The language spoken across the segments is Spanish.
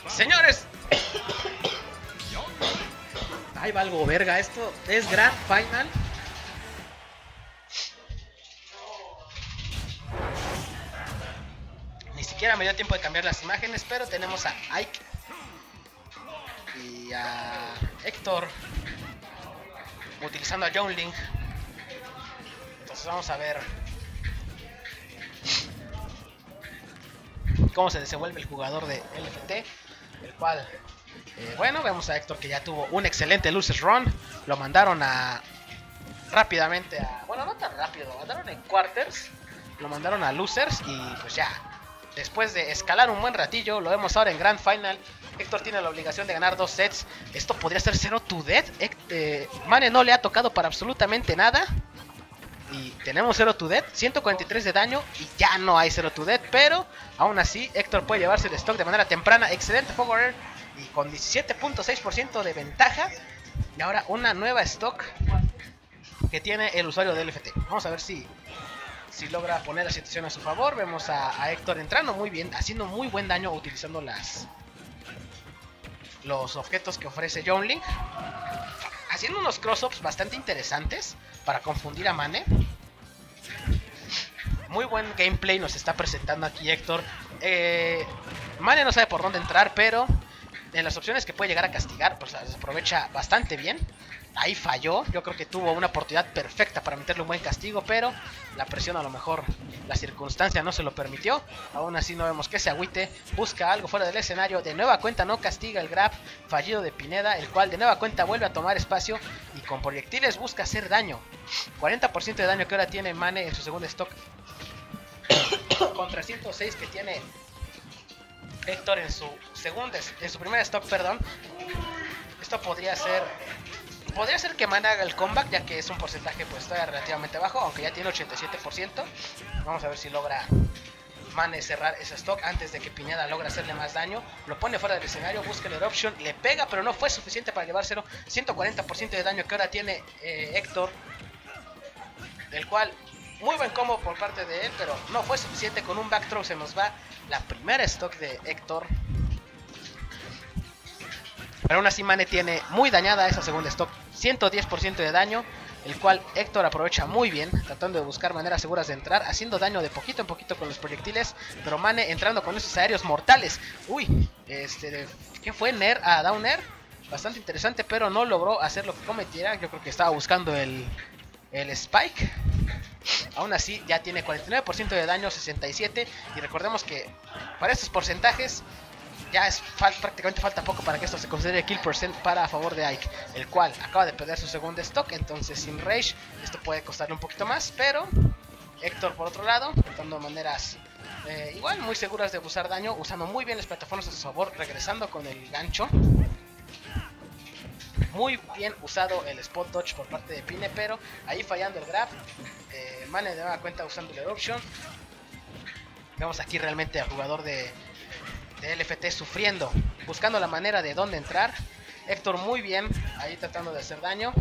Señores, ahí va algo verga. Esto es Grand Final. Ni siquiera me dio tiempo de cambiar las imágenes, pero tenemos a Ike y a Héctor utilizando a Youngling. Entonces vamos a ver cómo se desenvuelve el jugador de LFT, el cual, bueno, vemos a Héctor que ya tuvo un excelente Losers Run. Lo mandaron a rápidamente a, bueno, no tan rápido, lo mandaron en Quarters, lo mandaron a Losers y pues ya, después de escalar un buen ratillo, lo vemos ahora en Grand Final. Héctor tiene la obligación de ganar 2 sets. Esto podría ser 0 to death. Mane no le ha tocado para absolutamente nada. Y tenemos 0 to death, 143 de daño y ya no hay 0 to death. Pero aún así Héctor puede llevarse el stock de manera temprana. Excelente forward y con 17.6% de ventaja. Y ahora una nueva stock que tiene el usuario de LFT. Vamos a ver si logra poner la situación a su favor. Vemos a Héctor entrando muy bien, haciendo muy buen daño utilizando los objetos que ofrece Youngling, haciendo unos cross-ups bastante interesantes para confundir a Mane. Muy buen gameplay nos está presentando aquí Héctor. Mane no sabe por dónde entrar, pero en las opciones que puede llegar a castigar, pues las aprovecha bastante bien. Ahí falló, yo creo que tuvo una oportunidad perfecta para meterle un buen castigo, pero la presión, a lo mejor la circunstancia no se lo permitió. Aún así no vemos que se agüite, busca algo fuera del escenario, de nueva cuenta no castiga el grab fallido de Pineda, el cual de nueva cuenta vuelve a tomar espacio y con proyectiles busca hacer daño. 40% de daño que ahora tiene Mane en su segundo stock contra 106 que tiene Héctor en su primer stock, perdón. Esto podría ser que Mane haga el comeback, ya que es un porcentaje pues todavía relativamente bajo, aunque ya tiene 87%. Vamos a ver si logra Mane cerrar ese stock antes de que Pineda logre hacerle más daño. Lo pone fuera del escenario, busca el eruption, le pega, pero no fue suficiente para llevárselo. 140% de daño que ahora tiene Héctor, del cual muy buen combo por parte de él, pero no fue suficiente. Con un backthrow se nos va la primera stock de Héctor. Pero aún así Mane tiene muy dañada esa segunda stock, 110% de daño, el cual Héctor aprovecha muy bien, tratando de buscar maneras seguras de entrar, haciendo daño de poquito en poquito con los proyectiles, pero Mane entrando con esos aéreos mortales. Uy, ¿quién fue? Nair a Down Air, bastante interesante, pero no logró hacer lo que cometiera. Yo creo que estaba buscando el Spike. Aún así ya tiene 49% de daño, 67%, y recordemos que para estos porcentajes ya prácticamente falta poco para que esto se considere kill percent para a favor de Ike, el cual acaba de perder su segundo stock. Entonces sin rage esto puede costarle un poquito más, pero Héctor por otro lado tratando de maneras igual muy seguras de abusar daño, usando muy bien las plataformas a su favor, regresando con el gancho. Muy bien usado el spot dodge por parte de Pine, pero ahí fallando el grab. Mane de nueva cuenta usando el eruption. Vemos aquí realmente al jugador de LFT sufriendo, buscando la manera de dónde entrar. Héctor muy bien ahí tratando de hacer daño.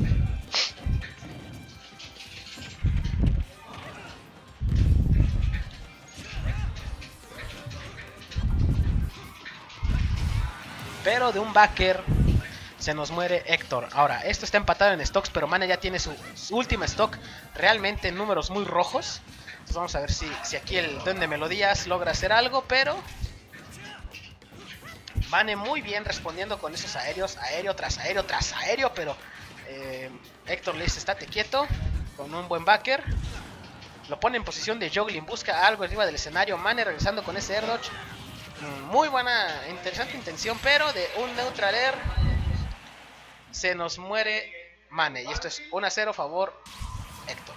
Pero de un backer se nos muere Héctor. Ahora, esto está empatado en stocks, pero Mane ya tiene su última stock realmente en números muy rojos. Entonces vamos a ver si aquí el Duende Melodías logra hacer algo, pero Mane muy bien respondiendo con esos aéreos, aéreo tras aéreo tras aéreo, pero Héctor le dice estate quieto, con un buen backer. Lo pone en posición de juggling, busca algo arriba del escenario. Mane regresando con ese air dodge. Muy buena, interesante intención, pero de un neutral air se nos muere Mane. Y esto es 1-0 favor Héctor.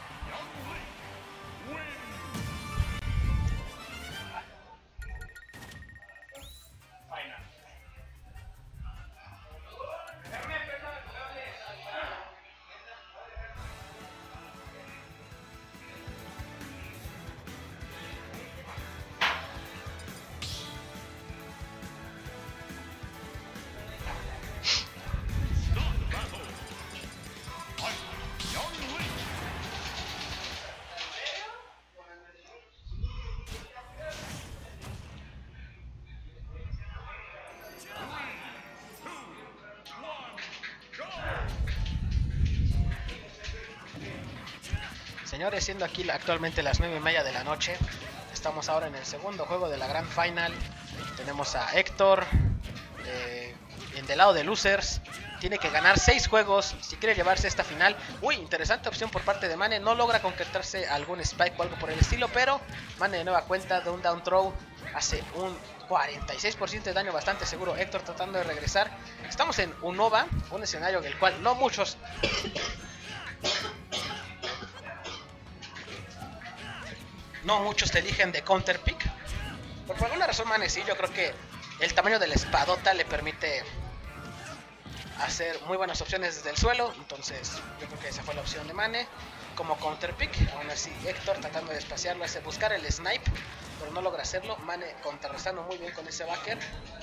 señores, siendo aquí actualmente las 9:30 de la noche. Estamos ahora en el segundo juego de la Grand Final. Tenemos a Héctor en del lado de losers. Tiene que ganar 6 juegos si quiere llevarse esta final. Uy, interesante opción por parte de Mane. No logra concretarse algún spike o algo por el estilo, pero Mane de nueva cuenta de un down throw hace un 46% de daño bastante seguro. Héctor tratando de regresar. Estamos en Unova, un escenario en el cual no muchos te eligen de counter pick. Por alguna razón Mane sí, yo creo que el tamaño de la espadota le permite hacer muy buenas opciones desde el suelo. Entonces yo creo que esa fue la opción de Mane como counter pick. Aún así Héctor tratando de espaciarlo, hace buscar el snipe, pero no logra hacerlo. Mane contrarrestando muy bien con ese backer.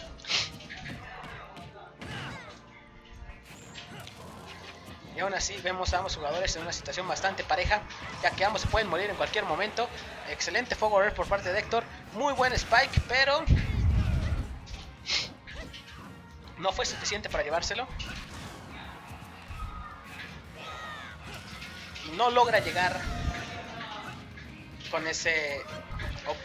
Y aún así vemos a ambos jugadores en una situación bastante pareja, ya que ambos se pueden morir en cualquier momento. Excelente forward por parte de Héctor. Muy buen spike, pero no fue suficiente para llevárselo. Y no logra llegar con ese OP.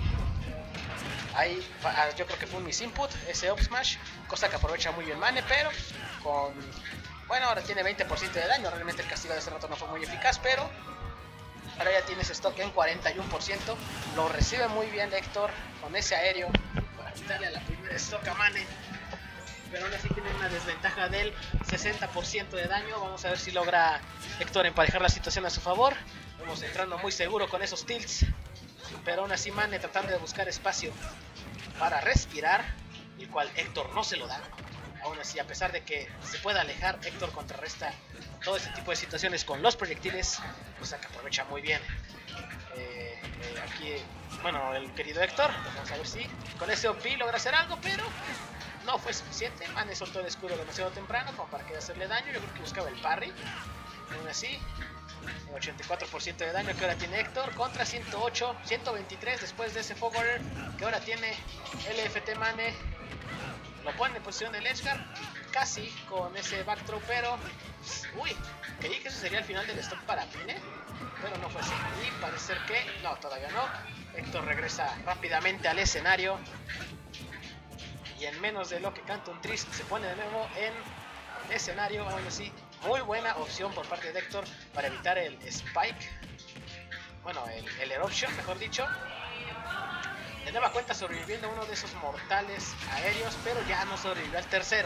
Ahí yo creo que fue un misinput ese up smash, cosa que aprovecha muy bien Mane, pero con... Bueno, ahora tiene 20% de daño. Realmente el castigo de este rato no fue muy eficaz, pero ahora ya tiene ese stock en 41%. Lo recibe muy bien Héctor con ese aéreo para quitarle a la primera stock a Mane, pero aún así tiene una desventaja del 60% de daño. Vamos a ver si logra Héctor emparejar la situación a su favor. Vamos entrando muy seguro con esos tilts, pero aún así Mane tratando de buscar espacio para respirar, el cual Héctor no se lo da. Aún así, a pesar de que se pueda alejar, Héctor contrarresta todo este tipo de situaciones con los proyectiles, cosa que aprovecha muy bien. Aquí, bueno, el querido Héctor, vamos a ver si con ese OP logra hacer algo, pero no fue suficiente. Mane soltó el escudo demasiado temprano como para que hacerle daño. Yo creo que buscaba el parry. Aún así, 84% de daño que ahora tiene Héctor contra 108, 123 después de ese forwarder que ahora tiene LFT Mane. Lo pone en posición del edgeguard, casi con ese back throw, pero... Uy, creí que eso sería el final del stock para Mane, pero no fue así. Y parece ser que... No, todavía no. Héctor regresa rápidamente al escenario. Y en menos de lo que canta un tris, se pone de nuevo en el escenario. Aún así, muy buena opción por parte de Héctor para evitar el spike. Bueno, el eruption, mejor dicho. De nueva cuenta sobreviviendo uno de esos mortales aéreos, pero ya no sobrevivió al tercero.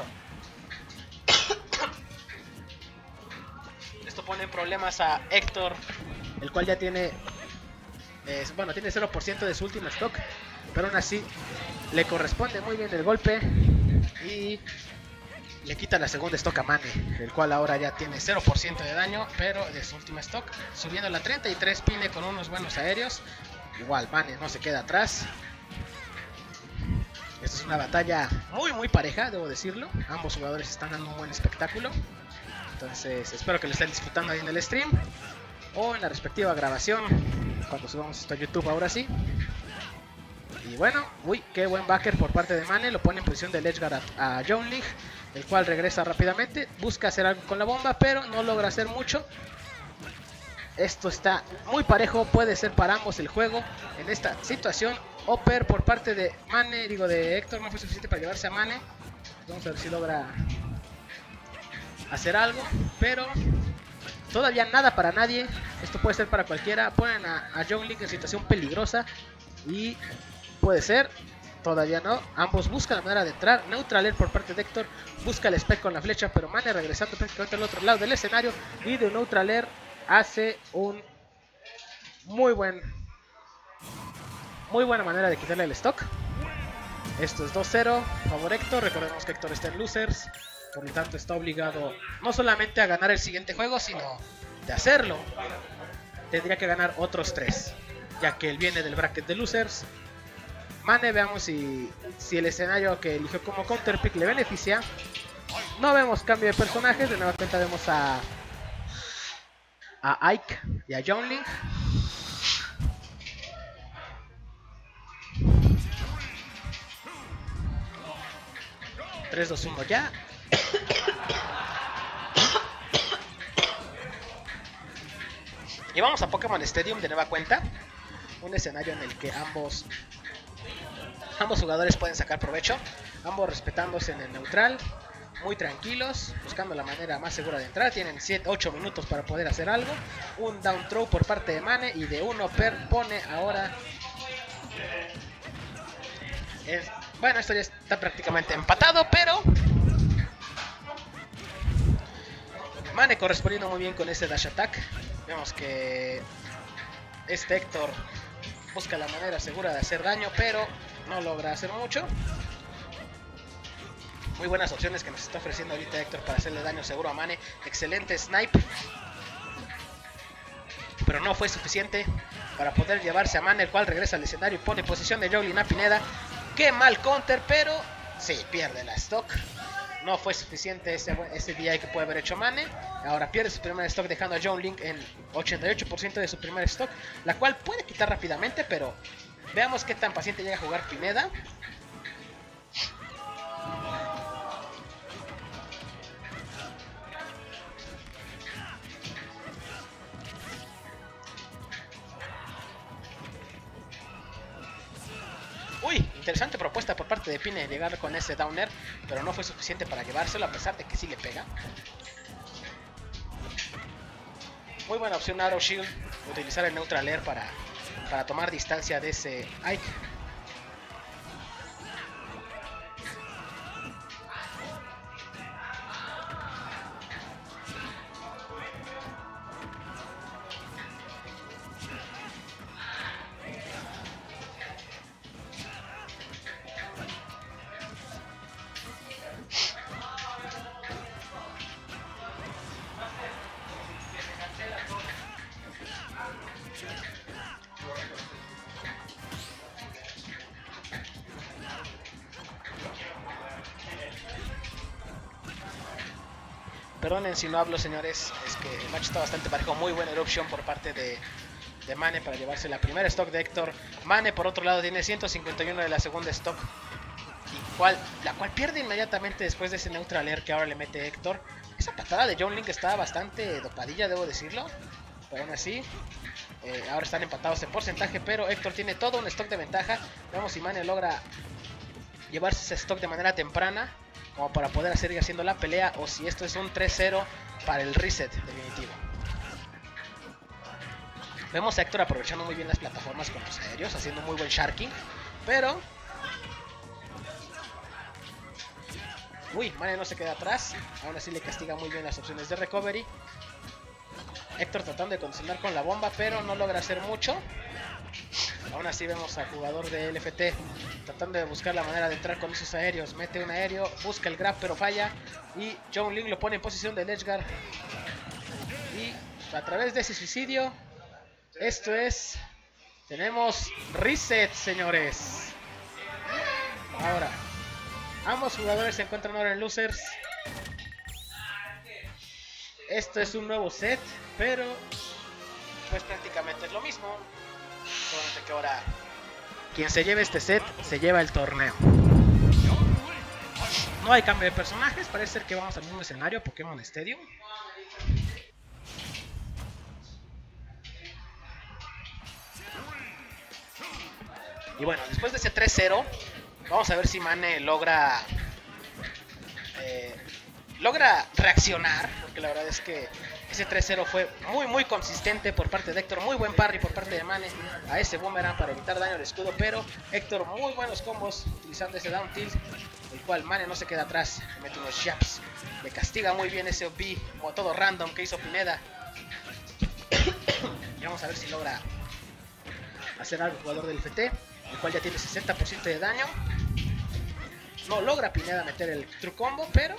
Esto pone en problemas a Héctor, el cual ya tiene... bueno, tiene 0% de su último stock, pero aún así le corresponde muy bien el golpe y le quita la segunda stock a Mane, el cual ahora ya tiene 0% de daño, pero de su última stock, subiendo la 33 pine con unos buenos aéreos. Igual Mane no se queda atrás. Esta es una batalla muy pareja, debo decirlo. Ambos jugadores están dando un buen espectáculo. Entonces espero que lo estén disfrutando ahí en el stream o en la respectiva grabación cuando subamos esto a YouTube ahora sí. Y bueno, uy, qué buen backer por parte de Mane. Lo pone en posición del edgeguard a Zhongli, el cual regresa rápidamente. Busca hacer algo con la bomba, pero no logra hacer mucho. Esto está muy parejo, puede ser para ambos el juego en esta situación. Upper por parte de Mane, de Héctor, no fue suficiente para llevarse a Mane. Vamos a ver si logra hacer algo, pero todavía nada para nadie. Esto puede ser para cualquiera. Ponen a Zhongli en situación peligrosa y puede ser, todavía no. Ambos buscan la manera de entrar. Neutral air por parte de Héctor, busca el spike con la flecha, pero Mane regresando prácticamente al otro lado del escenario y de neutral air hace un muy buena manera de quitarle el stock. Esto es 2-0 favor Héctor. Recordemos que Héctor está en losers, por lo tanto está obligado no solamente a ganar el siguiente juego, sino de hacerlo tendría que ganar otros 3, ya que él viene del bracket de losers. Mane, veamos si el escenario que eligió como counter pick le beneficia. No vemos cambio de personajes. De nueva cuenta vemos a Ike y a Zhongli. 3, 2, 1 ya. Y vamos a Pokémon Stadium de nueva cuenta. Un escenario en el que ambos jugadores pueden sacar provecho. Ambos respetándose en el neutral. Muy tranquilos, buscando la manera más segura de entrar. Tienen 8 minutos para poder hacer algo. Un down throw por parte de Mane y de uno pone ahora. Bueno, esto ya está prácticamente empatado, pero Mane correspondiendo muy bien con ese dash attack. Vemos que este Héctor busca la manera segura de hacer daño, pero no logra hacer mucho. Muy buenas opciones que nos está ofreciendo ahorita Héctor para hacerle daño seguro a Mane. Excelente snipe. Pero no fue suficiente para poder llevarse a Mane, el cual regresa al escenario y pone en posición de Joglin a Pineda. Qué mal counter, pero sí, pierde la stock. No fue suficiente ese DI que puede haber hecho Mane. Ahora pierde su primer stock, dejando a Joglin en 88% de su primer stock, la cual puede quitar rápidamente, pero veamos qué tan paciente llega a jugar Pineda. Uy, interesante propuesta por parte de Pine llegar con ese downer, pero no fue suficiente para llevárselo a pesar de que sí le pega. Muy buena opción Arrow Shield, utilizar el Neutral Air para tomar distancia de ese Ike. Perdonen si no hablo, señores, es que el match está bastante parejo. Muy buena erupción por parte de Mane para llevarse la primera stock de Héctor. Mane, por otro lado, tiene 151 de la segunda stock, la cual pierde inmediatamente después de ese Neutral Air que ahora le mete Héctor. Esa patada de Joglin está bastante dopadilla, debo decirlo, pero aún así ahora están empatados en porcentaje, pero Héctor tiene todo un stock de ventaja. Veamos si Mane logra llevarse ese stock de manera temprana, como para poder seguir haciendo la pelea, o si esto es un 3-0 para el reset definitivo. Vemos a Héctor aprovechando muy bien las plataformas con los aéreos, haciendo muy buen sharking, pero uy, Mane no se queda atrás, aún así le castiga muy bien las opciones de recovery. Héctor tratando de condicionar con la bomba, pero no logra hacer mucho. Aún así vemos al jugador de LFT tratando de buscar la manera de entrar con esos aéreos. Mete un aéreo, busca el grab pero falla. Y Joglin lo pone en posición de ledge guard. Y a través de ese suicidio, esto es... tenemos reset, señores. Ahora, ambos jugadores se encuentran ahora en losers. Esto es un nuevo set, pero pues prácticamente es lo mismo. Solamente que ahora quien se lleve este set se lleva el torneo. No hay cambio de personajes, parece ser que vamos al mismo escenario, Pokémon Stadium. Y bueno, después de ese 3-0, vamos a ver si Mane logra reaccionar, porque la verdad es que ese 3-0 fue muy consistente por parte de Héctor. Muy buen parry por parte de Mane a ese boomerang para evitar daño al escudo, pero Héctor muy buenos combos utilizando ese down tilt, el cual Mane no se queda atrás, le mete unos jabs, le castiga muy bien ese OP como todo random que hizo Pineda. Y vamos a ver si logra hacer algo el jugador del FT, el cual ya tiene 60% de daño. No logra Pineda meter el true combo, pero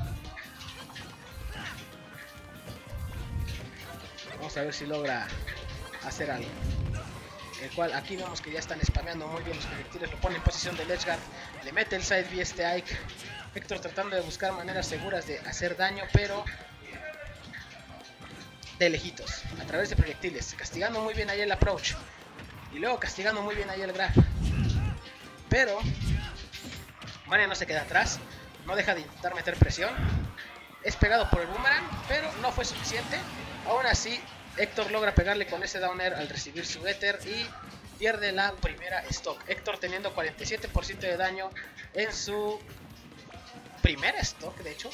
vamos a ver si logra hacer algo. El cual aquí vemos que ya están spameando muy bien los proyectiles. Lo pone en posición de ledge guard. Le mete el side B este Ike. Héctor tratando de buscar maneras seguras de hacer daño, pero de lejitos, a través de proyectiles. Castigando muy bien ahí el approach. Y luego castigando muy bien ahí el grab. Pero Mane no se queda atrás. No deja de intentar meter presión. Es pegado por el boomerang, pero no fue suficiente. Aún así, Héctor logra pegarle con ese downer al recibir su Ether y pierde la primera stock. Héctor teniendo 47% de daño en su primera stock, de hecho.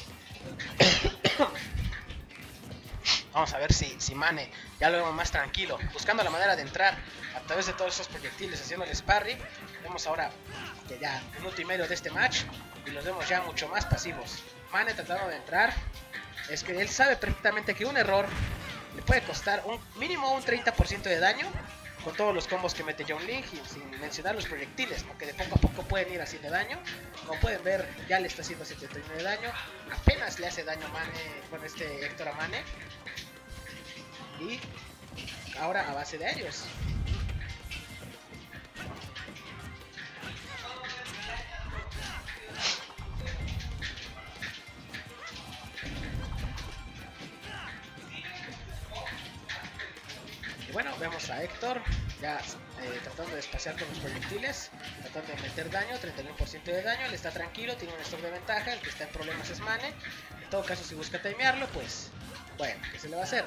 Vamos a ver si Mane ya lo vemos más tranquilo, buscando la manera de entrar a través de todos esos proyectiles, haciendo el sparring. Vemos ahora que ya un minuto y medio de este match y los vemos ya mucho más pasivos. Mane tratando de entrar, es que él sabe perfectamente que un error le puede costar un mínimo un 30% de daño con todos los combos que mete John Link, y sin mencionar los proyectiles, ¿no? Que de poco a poco pueden ir haciendo daño. Como pueden ver, ya le está haciendo 79 de daño, apenas le hace daño a Mane, con este Héctor a Mane. Y ahora a base de aéreos. Y bueno, vemos a Héctor ya tratando de espaciar con los proyectiles, tratando de meter daño, 31% de daño, él está tranquilo, tiene un stock de ventaja, el que está en problemas es Mane. En todo caso, si busca timearlo, pues bueno, ¿qué se le va a hacer?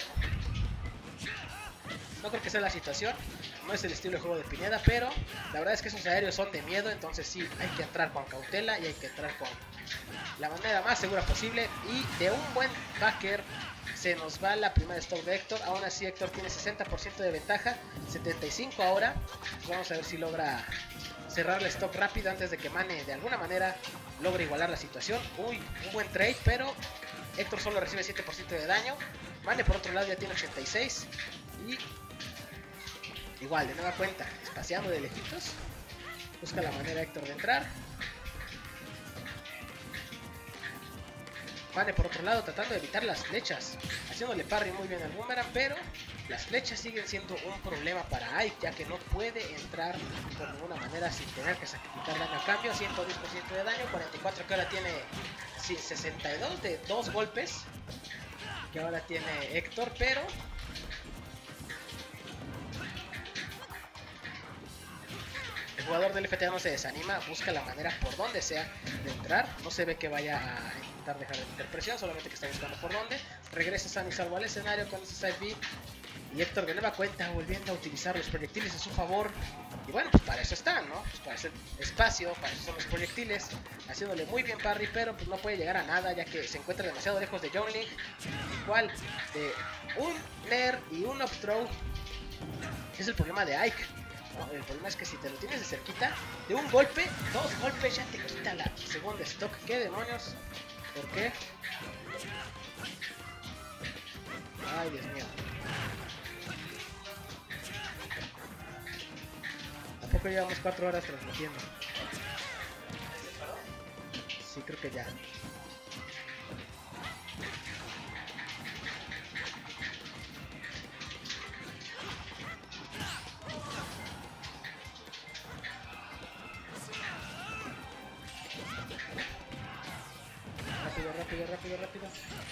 No creo que sea la situación, no es el estilo de juego de Pineda, pero la verdad es que esos aéreos son de miedo, entonces sí, hay que entrar con cautela y hay que entrar con la manera más segura posible. Y de un buen backer se nos va la primera stock de Héctor. Aún así Héctor tiene 60% de ventaja, 75 ahora. Pues vamos a ver si logra cerrar la stock rápido antes de que Mane de alguna manera logre igualar la situación. Uy, un buen trade, pero Héctor solo recibe 7% de daño. Mane por otro lado ya tiene 86 y igual, de nueva cuenta, espaciando de lejitos. Busca la manera Héctor de entrar. Mane por otro lado tratando de evitar las flechas, haciéndole parry muy bien al boomerang, pero las flechas siguen siendo un problema para Ike, ya que no puede entrar por ninguna manera sin tener que sacrificar daño a cambio. 110% de daño, 44 que ahora tiene, 62 de 2 golpes que ahora tiene Héctor, pero el jugador del FTA no se desanima, busca la manera por donde sea de entrar. No se ve que vaya a intentar dejar de meter presión, solamente que está buscando por dónde. Regresa sano y salvo al escenario con ese side B. Y Héctor de nueva cuenta volviendo a utilizar los proyectiles a su favor. Y bueno, pues para eso están, ¿no? Pues para hacer espacio, para eso son los proyectiles. Haciéndole muy bien parry, pero pues no puede llegar a nada ya que se encuentra demasiado lejos de John Link. Igual de un Nair y un up throw. Es el problema de Ike. No, el problema es que si te lo tienes de cerquita, de un golpe, 2 golpes ya te quita la segunda stock. ¿Qué demonios? ¿Por qué? Ay, Dios mío. ¿A poco llevamos 4 horas transmitiendo? Sí, creo que ya. Rápido.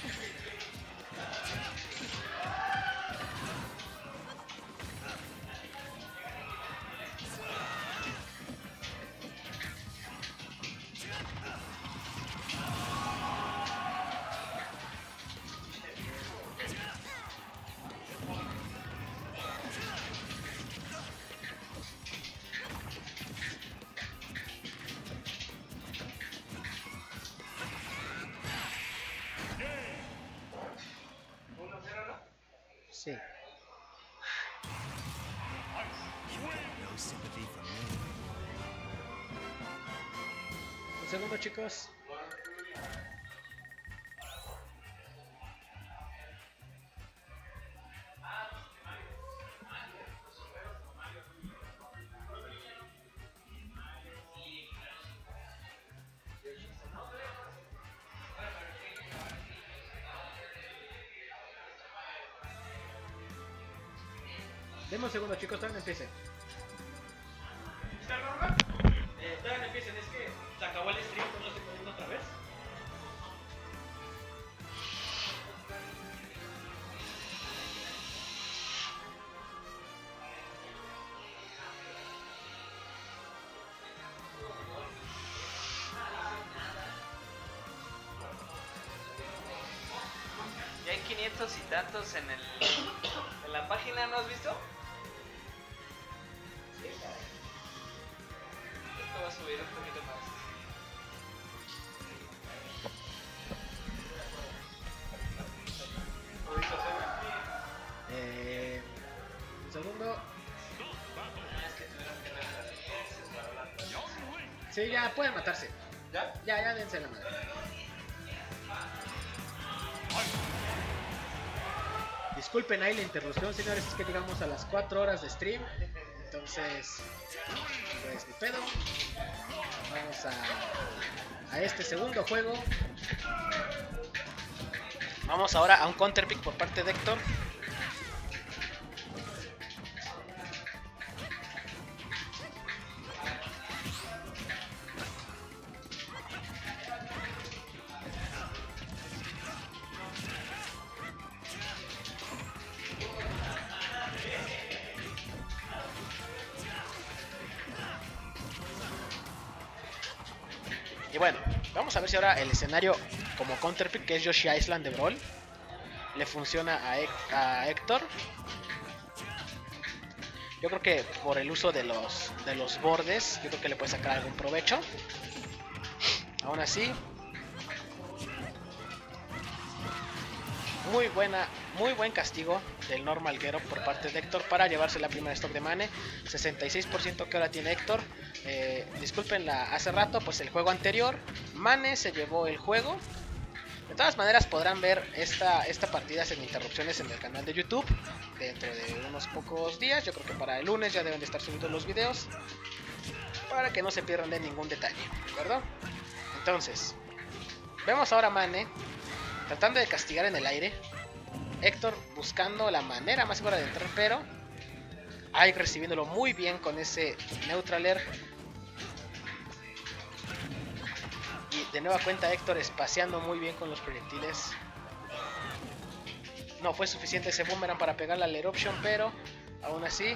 Sí. Un segundo, chicos. Deme un segundo, chicos, todavía no empiecen. Todavía no empiecen, es que se acabó el stream, no lo estoy poniendo otra vez. Ya hay 500 cientos y tantos en la página, ¿no has visto? Sí, caray. Esto va a subir un poquito más. Un segundo. Sí, ya pueden matarse. ¿Ya? Ya dense la madre. Disculpen ahí la interrupción, señores, es que llegamos a las 4 horas de stream. Entonces, pues ni pedo. Vamos a este segundo juego. Vamos ahora a un counter pick por parte de Héctor. Y bueno, vamos a ver si ahora el escenario como counterpick, que es Yoshi Island de Brawl, le funciona a Héctor. Yo creo que por el uso de los bordes, yo creo que le puede sacar algún provecho. Aún así, muy buen castigo del Normal Get Up por parte de Héctor para llevarse la primera stock de Mane. 66% que ahora tiene Héctor. Disculpen hace rato, pues el juego anterior, Mane se llevó el juego. De todas maneras podrán ver esta partida sin interrupciones en el canal de YouTube dentro de unos pocos días. Yo creo que para el lunes ya deben de estar subidos los videos para que no se pierdan de ningún detalle, ¿de acuerdo? Entonces, vemos ahora a Mane tratando de castigar en el aire. Héctor buscando la manera más segura de entrar, pero ahí recibiéndolo muy bien con ese Neutraler. Y de nueva cuenta Héctor espaciando muy bien con los proyectiles. No fue suficiente ese boomerang para pegar la Lair Option, pero aún así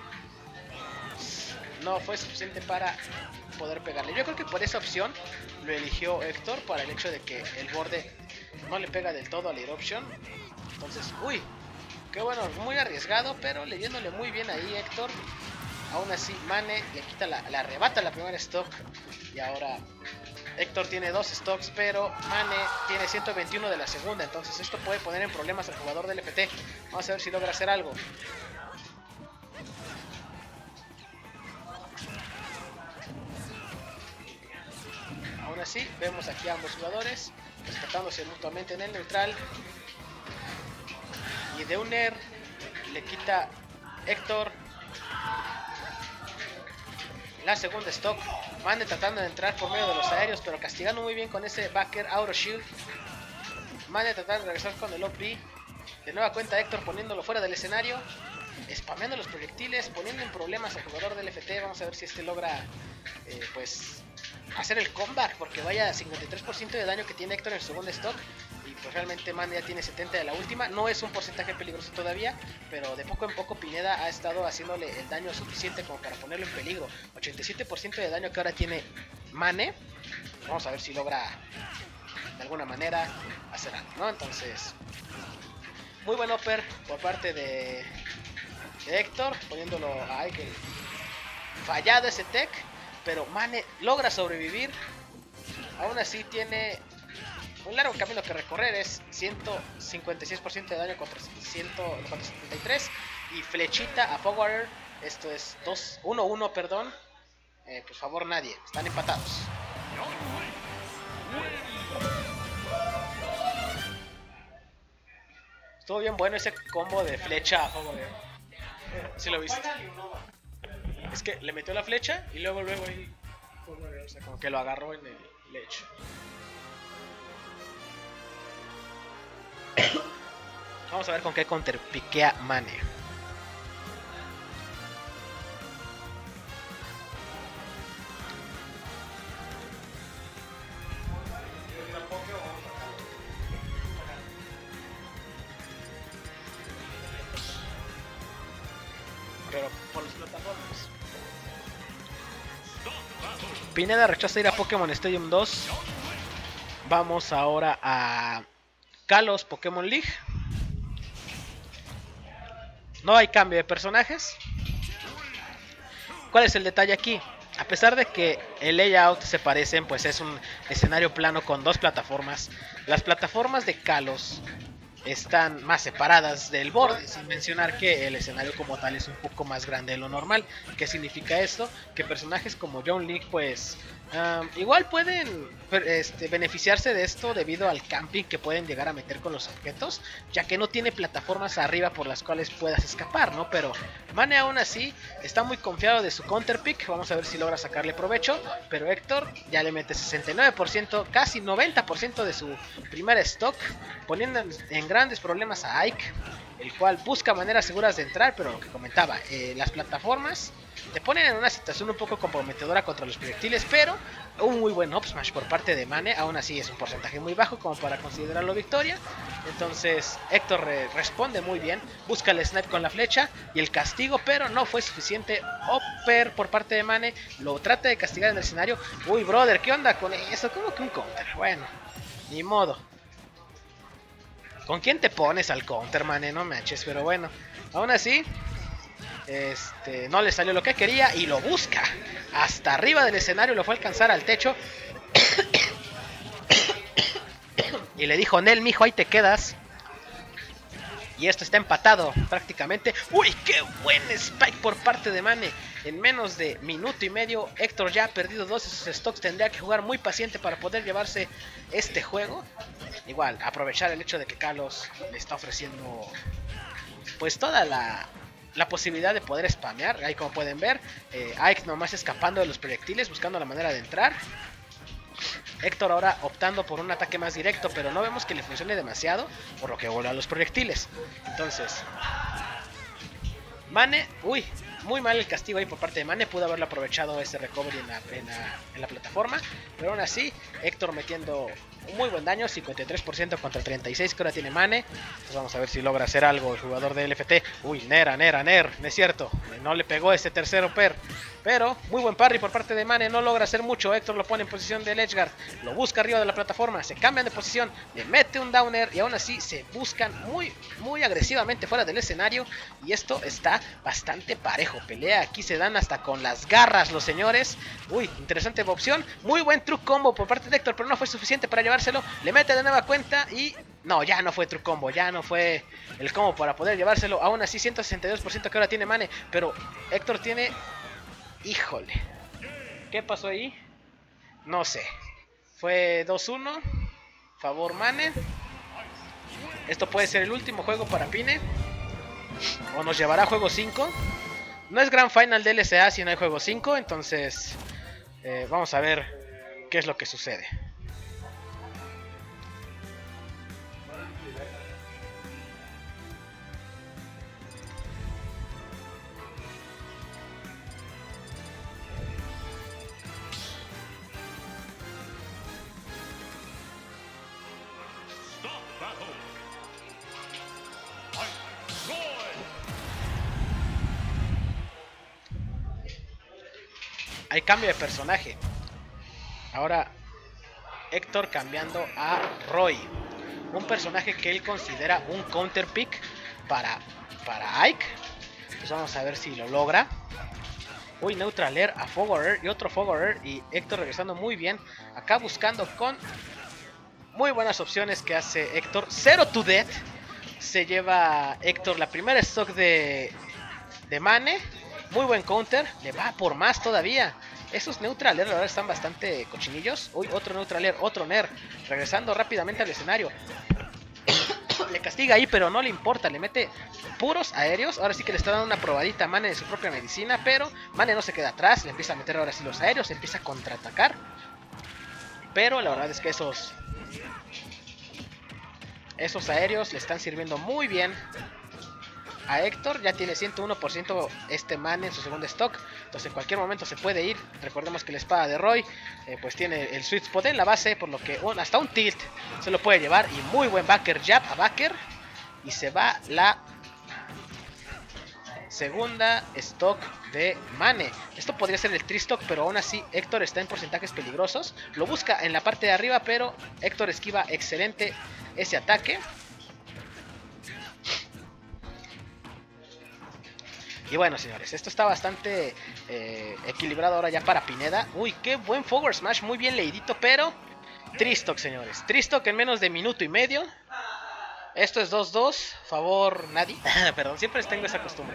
no fue suficiente para poder pegarle. Yo creo que por esa opción lo eligió Héctor, para el hecho de que el borde no le pega del todo a la Lair Option. Entonces, uy, qué bueno, muy arriesgado, pero leyéndole muy bien ahí Héctor. Aún así Mane le quita le arrebata la primera stock. Y ahora Héctor tiene 2 stocks, pero Mane tiene 121 de la segunda. Entonces esto puede poner en problemas al jugador del FT. Vamos a ver si logra hacer algo. Aún así, vemos aquí a ambos jugadores respetándose mutuamente en el neutral. Y de un Nair le quita Héctor la segunda stock. Mane tratando de entrar por medio de los aéreos, pero castigando muy bien con ese backer auto shield. Mane tratando de regresar con el OP. De nueva cuenta Héctor poniéndolo fuera del escenario, spameando los proyectiles, poniendo en problemas al jugador del FT. Vamos a ver si este logra pues hacer el comeback, porque vaya 53% de daño que tiene Héctor en el segundo stock. Y pues realmente Mane ya tiene 70 de la última. No es un porcentaje peligroso todavía, pero de poco en poco Pineda ha estado haciéndole el daño suficiente como para ponerlo en peligro. 87% de daño que ahora tiene Mane. Vamos a ver si logra de alguna manera hacer algo, ¿no? Entonces, muy buen upper por parte de Héctor, poniéndolo a Aikel. Fallado ese tech, pero Mane logra sobrevivir. Aún así tiene un largo camino que recorrer. Es 156% de daño contra 173. Y flechita a Fogwater. Esto es 1-1, perdón. Por favor, nadie. Están empatados. Estuvo bien bueno ese combo de flecha a Fogwater. ¿Sí lo viste? Es que le metió la flecha y luego ahí, o sea, como que lo agarró en el lecho. Vamos a ver con qué counter piquea Mane. Pero por las plataformas. Pineda rechaza ir a Pokémon Stadium 2. Vamos ahora a Kalos Pokémon League. No hay cambio de personajes. ¿Cuál es el detalle aquí? A pesar de que el layout se parecen, pues es un escenario plano con dos plataformas. Las plataformas de Kalos están más separadas del borde, sin mencionar que el escenario como tal es un poco más grande de lo normal. ¿Qué significa esto? Que personajes como John League pues igual pueden beneficiarse de esto debido al camping que pueden llegar a meter con los objetos, ya que no tiene plataformas arriba por las cuales puedas escapar, ¿no? Pero Mane aún así está muy confiado de su counter pick, vamos a ver si logra sacarle provecho, pero Héctor ya le mete 69%, casi 90% de su primer stock, poniendo en grandes problemas a Ike, el cual busca maneras seguras de entrar, pero lo que comentaba, las plataformas te ponen en una situación un poco comprometedora contra los proyectiles, pero un muy buen up smash por parte de Mane, aún así es un porcentaje muy bajo como para considerarlo victoria. Entonces Héctor responde muy bien, busca el snipe con la flecha y el castigo, pero no fue suficiente. Upper por parte de Mane, lo trata de castigar en el escenario. Uy, brother, ¿qué onda con eso? ¿Cómo que un counter? Bueno, ni modo. ¿Con quién te pones al counter, Mane? No manches, pero bueno, aún así no le salió lo que quería y lo busca hasta arriba del escenario, lo fue a alcanzar al techo y le dijo: Nel, mijo, ahí te quedas. Y esto está empatado prácticamente. ¡Uy, qué buen spike por parte de Mane! En menos de minuto y medio, Héctor ya ha perdido 2 de sus stocks. Tendría que jugar muy paciente para poder llevarse este juego. Igual, aprovechar el hecho de que Kalos le está ofreciendo pues toda la posibilidad de poder spamear. Ahí como pueden ver, Ike nomás escapando de los proyectiles, buscando la manera de entrar. Héctor ahora optando por un ataque más directo, pero no vemos que le funcione demasiado, por lo que vuelve a los proyectiles. Entonces, Mane, uy, muy mal el castigo ahí por parte de Mane. Pudo haberlo aprovechado ese recovery en la plataforma, pero aún así Héctor metiendo un muy buen daño, 53% contra 36% que ahora tiene Mane. Entonces vamos a ver si logra hacer algo el jugador de LFT. Uy, Ner, no es cierto, no le pegó ese tercero per. Pero muy buen parry por parte de Mane, no logra hacer mucho. Héctor lo pone en posición de edgeguard, lo busca arriba de la plataforma, se cambian de posición, le mete un downer y aún así se buscan muy agresivamente fuera del escenario. Y esto está bastante parejo, pelea aquí se dan hasta con las garras los señores. Uy, interesante opción, muy buen truck combo por parte de Héctor, pero no fue suficiente para llevárselo. Le mete de nueva cuenta y no, ya no fue truck combo, ya no fue el combo para poder llevárselo. Aún así 162% que ahora tiene Mane, pero Héctor tiene... Híjole, ¿qué pasó ahí? No sé. Fue 2-1 favor Mane. Esto puede ser el último juego para Pine, o nos llevará a juego 5. No es Grand Final de LCA si no hay juego 5. Entonces vamos a ver qué es lo que sucede. Hay cambio de personaje. Ahora Héctor cambiando a Roy, un personaje que él considera un counter pick para Ike. Pues vamos a ver si lo logra. Uy, neutral air a forward air y otro forward air. Y Héctor regresando muy bien. Acá buscando con muy buenas opciones que hace Héctor. 0 to death. Se lleva Héctor la primera stock de Mane. Muy buen counter, le va por más todavía. Esos neutral air ahora están bastante cochinillos. Uy, otro neutral air, otro Ner. Regresando rápidamente al escenario. Le castiga ahí, pero no le importa. Le mete puros aéreos. Ahora sí que le está dando una probadita a Mane de su propia medicina. Pero Mane no se queda atrás. Le empieza a meter ahora sí los aéreos. Empieza a contraatacar. Pero la verdad es que esos aéreos le están sirviendo muy bien a Héctor. Ya tiene 101% este Mane en su segundo stock. Entonces en cualquier momento se puede ir. Recordemos que la espada de Roy pues tiene el sweet spot en la base, por lo que hasta un tilt se lo puede llevar. Y muy buen backer jab a backer. Y se va la segunda stock de Mane. Esto podría ser el tri-stock, pero aún así Héctor está en porcentajes peligrosos. Lo busca en la parte de arriba, pero Héctor esquiva excelente ese ataque. Y bueno, señores, esto está bastante equilibrado ahora ya para Pineda. Uy, qué buen forward smash, muy bien leidito, pero Tristock, señores. Tristock en menos de minuto y medio. Esto es 2-2, favor nadie. Perdón, siempre tengo esa costumbre.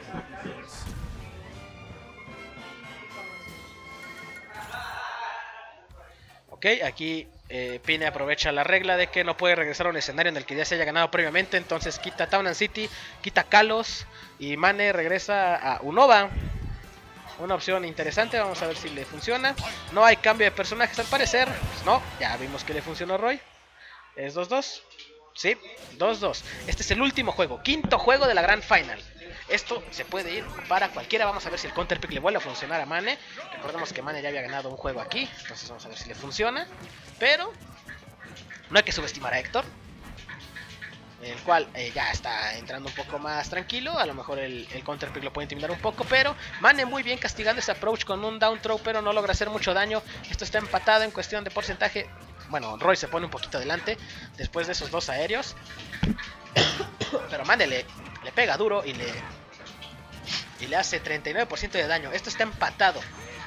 Ok, aquí Pine aprovecha la regla de que no puede regresar a un escenario en el que ya se haya ganado previamente. Entonces quita Town and City, quita Kalos y Mane regresa a Unova. Una opción interesante, vamos a ver si le funciona. No hay cambio de personajes al parecer. Pues no, ya vimos que le funcionó Roy. Es 2-2. Sí, 2-2. Este es el último juego, quinto juego de la Grand Final. Esto se puede ir para cualquiera. Vamos a ver si el counter pick le vuelve a funcionar a Mane. Recordemos que Mane ya había ganado un juego aquí, entonces vamos a ver si le funciona. Pero no hay que subestimar a Héctor, el cual ya está entrando un poco más tranquilo. A lo mejor el counter pick lo puede intimidar un poco, pero Mane muy bien castigando ese approach con un down throw, pero no logra hacer mucho daño. Esto está empatado en cuestión de porcentaje. Bueno, Roy se pone un poquito adelante después de esos dos aéreos, pero Mane le pega duro y le hace 39% de daño. Esto está empatado.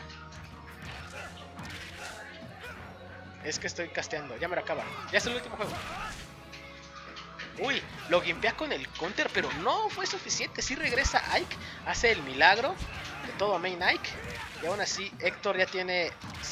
Es que estoy casteando, ya me lo acaba. Ya es el último juego. Uy, lo gimpea con el counter, pero no fue suficiente. Sí regresa Ike, hace el milagro de todo main Ike. Y aún así Héctor ya tiene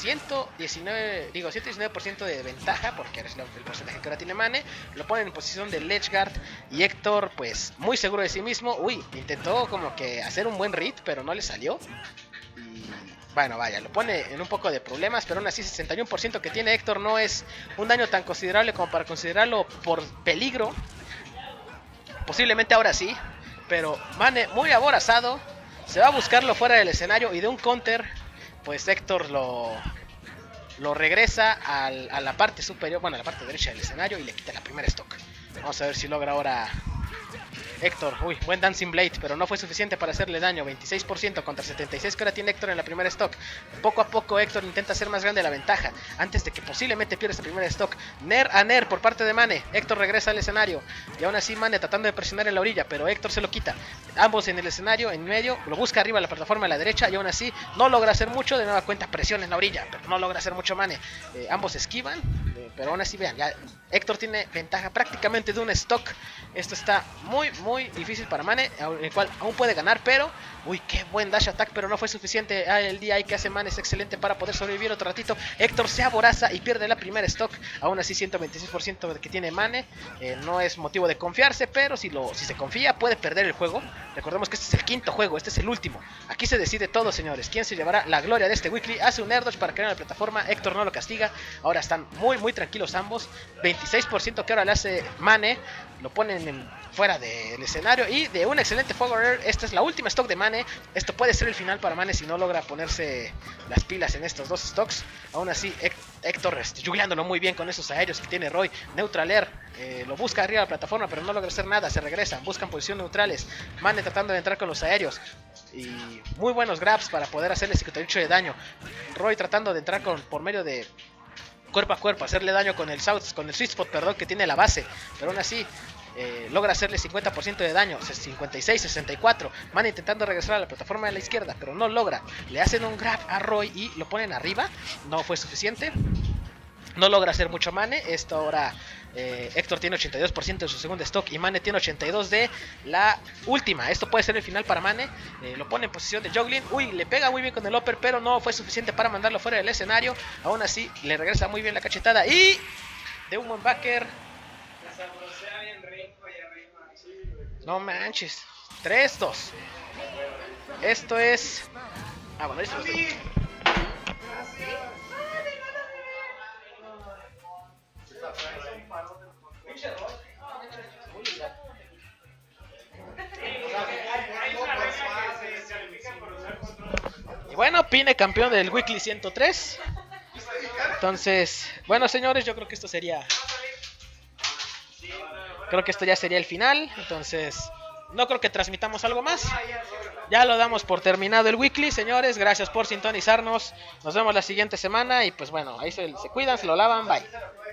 119% de ventaja, porque es el porcentaje que ahora tiene Mane. Lo ponen en posición de ledge guard y Héctor pues muy seguro de sí mismo. Uy, intentó como que hacer un buen read, pero no le salió. Y bueno, vaya, lo pone en un poco de problemas, pero aún así 61% que tiene Héctor no es un daño tan considerable como para considerarlo por peligro. Posiblemente ahora sí, pero Mane muy aborazado. Se va a buscarlo fuera del escenario y de un counter, pues Héctor lo regresa a la parte superior, bueno, a la parte derecha del escenario y le quita la primera stock. Vamos a ver si logra ahora Héctor. Uy, buen Dancing Blade, pero no fue suficiente para hacerle daño. 26% contra 76% que ahora tiene Héctor en la primera stock. Poco a poco Héctor intenta hacer más grande la ventaja antes de que posiblemente pierda esta primera stock. Ner a Ner por parte de Mane. Héctor regresa al escenario y aún así Mane tratando de presionar en la orilla, pero Héctor se lo quita. Ambos en el escenario, en medio, lo busca arriba a la plataforma a la derecha y aún así no logra hacer mucho. De nueva cuenta presión en la orilla, pero no logra hacer mucho Mane. Ambos esquivan, pero aún así vean, ya Héctor tiene ventaja prácticamente de un stock. Esto está muy difícil para Mane, el cual aún puede ganar, pero uy, qué buen dash attack, pero no fue suficiente. El DI que hace Mane es excelente para poder sobrevivir otro ratito. Héctor se aboraza y pierde la primera stock. Aún así 126% que tiene Mane, no es motivo de confiarse, pero si se confía puede perder el juego. Recordemos que este es el quinto juego, este es el último. Aquí se decide todo, señores, quién se llevará la gloria de este weekly. Hace un air dodge para crear la plataforma, Héctor no lo castiga. Ahora están muy tranquilos ambos. 26% que ahora le hace Mane, lo ponen fuera del escenario y de un excelente forward air. Esta es la última stock de Mane. Esto puede ser el final para Mane si no logra ponerse las pilas en estos dos stocks. Aún así Héctor jugueándolo muy bien con esos aéreos que tiene Roy. Neutral air, lo busca arriba de la plataforma pero no logra hacer nada, se regresan, buscan posición neutrales. Mane tratando de entrar con los aéreos y muy buenos grabs para poder hacerle 58 de daño. Roy tratando de entrar por medio de cuerpo a cuerpo, hacerle daño con el sweet spot, perdón, que tiene la base, pero aún así logra hacerle 50% de daño, 56-64. Mane intentando regresar a la plataforma de la izquierda, pero no logra. Le hacen un grab a Roy y lo ponen arriba, no fue suficiente. No logra hacer mucho Mane. Esto ahora Héctor tiene 82% de su segunda stock y Mane tiene 82% de la última. Esto puede ser el final para Mane. Lo pone en posición de juggling. Uy, le pega muy bien con el upper, pero no fue suficiente para mandarlo fuera del escenario. Aún así, le regresa muy bien la cachetada y de un backer. No manches. 3-2. Esto es... Ah, bueno, esto es... Y bueno, Pine campeón del Weekly 103. Entonces, bueno señores, yo creo que esto sería... Creo que esto ya sería el final. Entonces, no creo que transmitamos algo más. Ya lo damos por terminado el weekly, señores. Gracias por sintonizarnos. Nos vemos la siguiente semana. Y pues bueno, ahí se cuidan, se lo lavan. Bye.